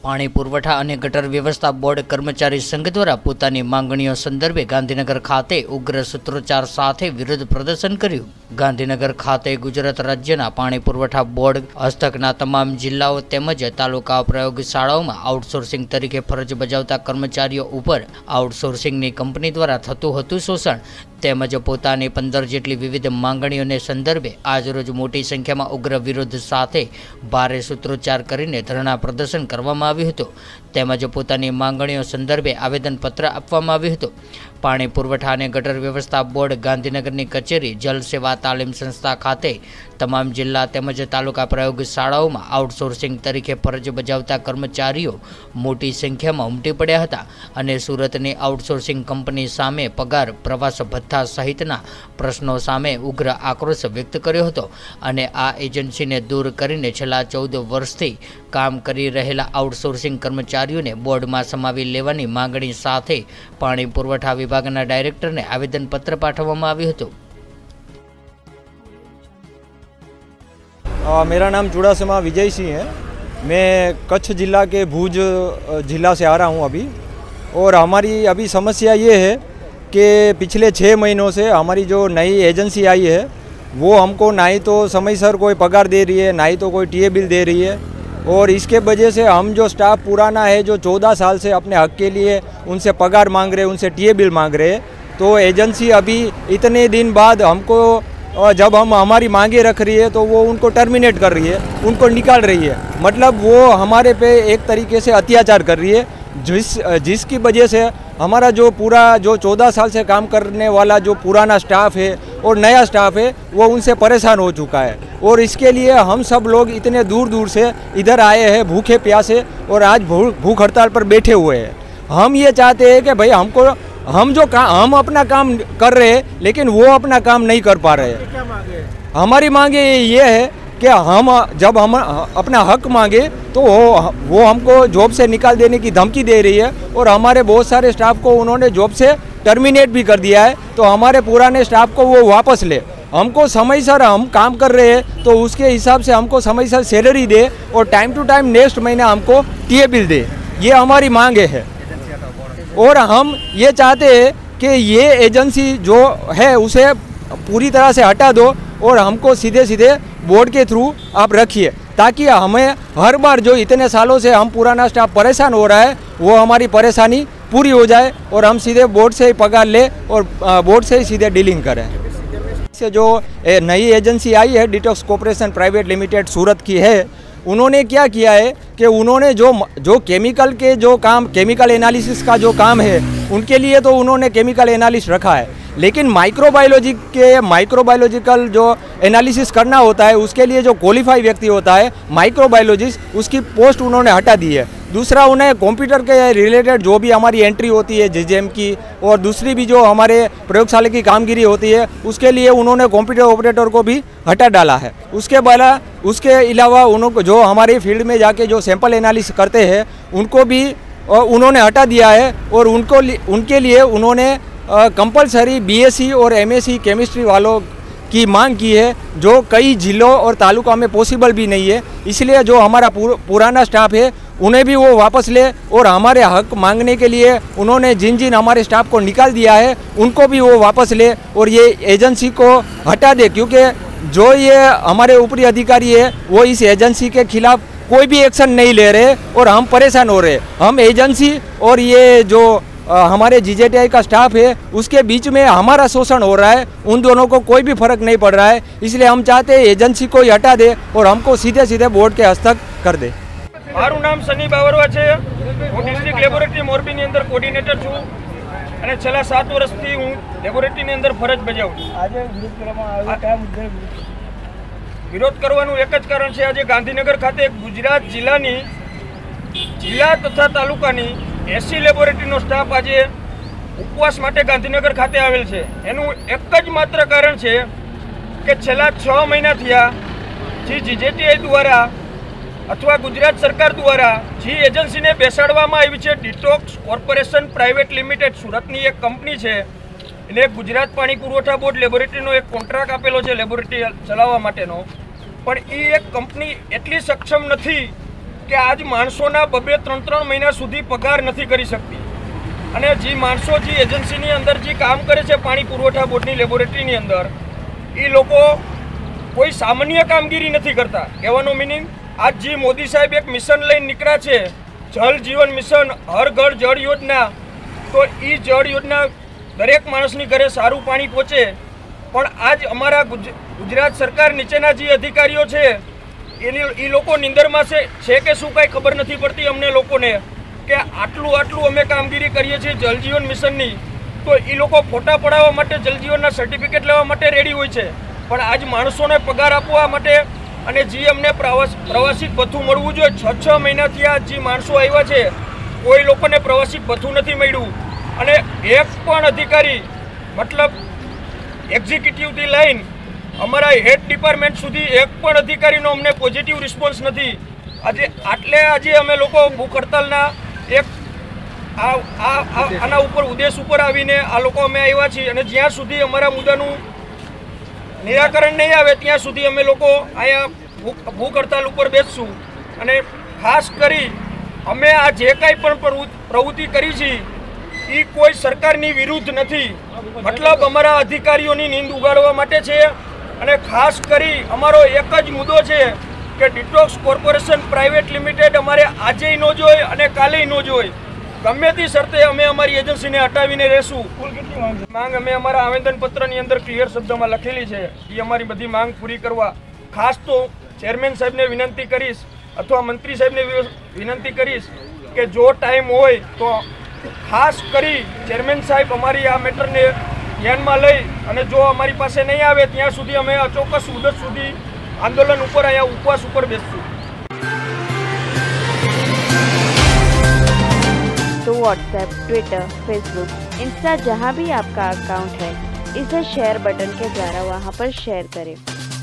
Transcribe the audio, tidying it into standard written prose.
પાણી પુરવઠા અને ગટર વ્યવસ્થા બોર્ડ કર્મચારી સંઘ દ્વારા પોતાની માંગણીઓ સંદર્ભે ગાંધીનગર ખાતે ઉગ્ર સૂત્રોચ્ચાર સાથે વિરોધ પ્રદર્શન કર્યું। ગાંધીનગર ખાતે ગુજરાત રાજ્યના પાણી પુરવઠા બોર્ડ હસ્તકના તમામ જિલ્લાઓ તેમજ તાલુકા પ્રયોગશાળાઓમાં આઉટસોર્સિંગ તરીકે ફરજ બજાવતા કર્મચારીઓ ઉપર આઉટસોર્સિંગની કંપની દ્વારા થતું હતું શોષણ તેમજ પોતાની 15 જેટલી વિવિધ માંગણીઓને સંદર્ભે આજરોજ મોટી સંખ્યામાં ઉગ્ર વિરોધ સાથે ભારે સૂત્રોચ્ચાર કરીને ધરણા પ્રદર્શન કરવામાં આવ્યું હતું તેમજ પોતાની માંગણીઓ સંદર્ભે આવેદનપત્ર આપવામાં આવ્યું હતું। પાણી પુરવઠા અને ગટર વ્યવસ્થા બોર્ડ ગાંધીનગરની કચેરી જલ સેવા તાલીમ સંસ્થા ખાતે તમામ જિલ્લા તેમજ તાલુકા પ્રયોગશાળાઓમાં આઉટસોર્સિંગ તરીકે ફરજ બજાવતા કર્મચારીઓ મોટી સંખ્યામાં ઉમટી પડ્યા હતા અને સુરતની આઉટસોર્સિંગ કંપની સામે પગાર પ્રવાસ ભથ્થા સહિતના પ્રશ્નો સામે ઉગ્ર આક્રોશ વ્યક્ત કર્યો હતો અને આ એજન્સીને દૂર કરીને છેલ્લા 14 વર્ષથી કામ કરી રહેલા આઉટસોર્સિંગ કર્મચારીઓને બોર્ડમાં સમાવી લેવાની માંગણી સાથે પાણી પુરવઠા વિભાગના ડાયરેક્ટરને આવેદનપત્ર પાઠવવામાં આવ્યું હતું। मेरा नाम चुड़ासमा विजय सिंह है। मैं कच्छ जिला के भूज जिला से आ रहा हूँ अभी। और हमारी अभी समस्या ये है कि पिछले 6 महीनों से हमारी जो नई एजेंसी आई है वो हमको ना ही तो समयसर कोई पगार दे रही है, ना ही तो कोई टीए बिल दे रही है। और इसके वजह से हम जो स्टाफ पुराना है जो 14 साल से अपने हक के लिए उनसे पगार मांग रहे, उनसे टीए बिल मांग रहे, तो एजेंसी अभी इतने दिन बाद हमको जब हम हमारी मांगे रख रही है तो वो उनको टर्मिनेट कर रही है, उनको निकाल रही है। मतलब वो हमारे पे एक तरीके से अत्याचार कर रही है, जिसकी वजह से हमारा जो पूरा जो 14 साल से काम करने वाला जो पुराना स्टाफ है और नया स्टाफ है वो उनसे परेशान हो चुका है। और इसके लिए हम सब लोग इतने दूर दूर से इधर आए हैं भूखे प्यासे और आज भूख हड़ताल पर बैठे हुए हैं। हम ये चाहते हैं कि भाई हमको हम अपना काम कर रहे हैं लेकिन वो अपना काम नहीं कर पा रहे हैं। हमारी मांगे ये है कि हम जब हम अपना हक मांगे तो वो हमको जॉब से निकाल देने की धमकी दे रही है और हमारे बहुत सारे स्टाफ को उन्होंने जॉब से टर्मिनेट भी कर दिया है। तो हमारे पुराने स्टाफ को वो वापस ले, हमको समयसर हम काम कर रहे हैं तो उसके हिसाब से हमको समयसर सैलरी दे और टाइम टू टाइम नेक्स्ट महीना हमको टीए बिल दे, ये हमारी मांगे है। और हम ये चाहते हैं कि ये एजेंसी जो है उसे पूरी तरह से हटा दो और हमको सीधे सीधे बोर्ड के थ्रू आप रखिए ताकि हमें हर बार जो इतने सालों से हम पुराना स्टाफ परेशान हो रहा है वो हमारी परेशानी पूरी हो जाए और हम सीधे बोर्ड से ही पगार ले और बोर्ड से ही सीधे डीलिंग करें। से जो नई एजेंसी आई है detox corporation private limited Surat की है, उन्होंने क्या किया है कि उन्होंने जो केमिकल के जो काम केमिकल एनालिसिस का जो काम है उनके लिए तो उन्होंने केमिकल एनालिस्ट रखा है, लेकिन माइक्रोबायोलॉजिकल जो एनालिसिस करना होता है उसके लिए जो क्वालिफाई व्यक्ति होता है माइक्रोबायोलॉजिस्ट, उसकी पोस्ट उन्होंने हटा दी है। दूसरा उन्हें कंप्यूटर के रिलेटेड जो भी हमारी एंट्री होती है जीजेएम की और दूसरी भी जो हमारे प्रयोगशाला की कामगिरी होती है उसके लिए उन्होंने कंप्यूटर ऑपरेटर को भी हटा डाला है। उसके अलावा उनको जो हमारे फील्ड में जाके जो सैंपल एनालिसिस करते हैं उनको भी उन्होंने हटा दिया है और उनके लिए उन्होंने कंपलसरी बीएससी और एमएससी केमिस्ट्री वालों की मांग की है जो कई जिलों और तालुका में पॉसिबल भी नहीं है। इसलिए जो हमारा पुराना स्टाफ है उन्हें भी वो वापस ले और हमारे हक मांगने के लिए उन्होंने जिन हमारे स्टाफ को निकाल दिया है उनको भी वो वापस ले और ये एजेंसी को हटा दे, क्योंकि जो ये हमारे ऊपरी अधिकारी है वो इस एजेंसी के खिलाफ कोई भी एक्शन नहीं ले रहे और हम परेशान हो रहे। हम एजेंसी और ये जो हमारे जीजेटीआई का स्टाफ है उसके बीच में हमारा शोषण हो रहा है, उन दोनों को कोई भी फर्क नहीं पड़ रहा है। इसलिए हम चाहते हैं एजेंसी को ही हटा दे और हमको सीधे सीधे बोर्ड के हस्तक कर दे। મારું નામ સની બાવરવા છે। હું ડિસ્ટ્રિક્ટ લેબોરેટરી મોરબીની અંદર કોર્ડિનેટર છું અને છેલ્લા 7 વર્ષથી હું લેબોરેટરીની અંદર ફરજ બજાવું છું। આજે વિરોધ કરવાનું એક જ કારણ છે, આજે ગાંધીનગર ખાતે ગુજરાત જિલ્લાની જિલ્લા તથા તાલુકાની 80 લેબોરેટરીનો સ્ટાફ આજે ઉપવાસ માટે ગાંધીનગર ખાતે આવેલ છે। એનું એક જ માત્ર કારણ છે કે છેલ્લા 6 મહિના થયા જે જીજેટીઆઈ દ્વારા अथवा गुजरात सरकार द्वारा जी एजेंसी ने बेसाड़वामां आवी छे डिटॉक्स कॉर्पोरेशन प्राइवेट लिमिटेड सूरतनी एक कंपनी है, एने गुजरात पाणी पुरवठा बोर्ड लेबोरेटरीनो एक कॉन्ट्राक्ट आपेलो छे लेबोरेटरी चलाववा माटेनो, पण ई एक कंपनी एटली सक्षम नथी કે આજ માણસોના 2-3 મહિના સુધી પગાર નથી કરી શકતી અને જે માણસો જે એજન્સીની અંદર જે કામ કરે છે પાણી પુરવઠા બોર્ડની લેબોરેટરીની અંદર એ લોકો કોઈ સામાન્ય કામગીરી નથી કરતા. કહેવાનો મિનિંગ આજ જે મોદી સાહેબ એક મિશન લઈને નીકળ્યા છે, જલ જીવન મિશન, હર ઘર જળ યોજના, તો એ જળ યોજના દરેક માણસની ઘરે સારું પાણી પહોંચે, પણ આજ અમારા ગુજરાત સરકાર નીચેના જે અધિકારીઓ છે એ લોકો નિંદરમાં છે કે શું કાંઈ ખબર નથી પડતી અમને લોકોને કે આટલું અમે કામગીરી કરીએ છીએ જલજીવન મિશનની, તો એ લોકો ફોટા પડાવવા માટે જલજીવનના સર્ટિફિકેટ લેવા માટે રેડી હોય છે, પણ આજ માણસોને પગાર આપવા માટે અને જે અમને પ્રવાસી ભથ્થું મળવું જોઈએ 6 મહિનાથી આ જે માણસો આવ્યા છે કોઈ લોકોને પ્રવાસી ભથ્થું નથી મળ્યું અને એક પણ અધિકારી મતલબ એક્ઝિક્યુટિવથી લઈને અમારા હેડ ડિપાર્ટમેન્ટ સુધી એક પણ અધિકારીનો અમને પોઝિટિવ રિસ્પોન્સ નથી. આજે અમે લોકો ભૂખ હડતાલના એક આના ઉપર ઉદ્દેશ ઉપર આવીને આ લોકો અમે આવ્યા છીએ અને જ્યાં સુધી અમારા મુદ્દાનું નિરાકરણ નહીં આવે ત્યાં સુધી અમે લોકો અહીંયા ભૂખ હડતાલ ઉપર બેસશું. અને ખાસ કરી અમે આ જે કાંઈ પણ પ્રવૃત્તિ કરી છે એ કોઈ સરકારની વિરુદ્ધ નથી, મતલબ અમારા અધિકારીઓની નીંદ ઉગાડવા માટે છે. અને ખાસ કરી અમારો એક જ મુદ્દો છે કે ડિટોક્સ કોર્પોરેશન પ્રાઇવેટ લિમિટેડ અમારે આજે ન જોઈએ અને કાલે ન જોઈએ, ગમે તે શરતે અમે અમારી એજન્સીને હટાવીને રહેશું. માંગ અમે અમારા આવેદનપત્રની અંદર ક્લિયર શબ્દમાં લખેલી છે, એ અમારી બધી માંગ પૂરી કરવા ખાસ તો ચેરમેન સાહેબને વિનંતી કરીશ અથવા મંત્રી સાહેબને વિનંતી કરીશ કે જો ટાઈમ હોય તો ખાસ કરી ચેરમેન સાહેબ અમારી આ મેટરને ધ્યાનમાં લઈ અને જો અમારી પાસે નહીં આવે ત્યાં સુધી અમે અચોક્કસ મુદત સુધી આંદોલન ઉપર અહીંયા ઉપવાસ ઉપર બેસશું. तो व्हाट्सएप, ट्विटर, फेसबुक, इंस्टा जहाँ भी आपका अकाउंट है इसे शेयर बटन के द्वारा वहाँ पर शेयर करें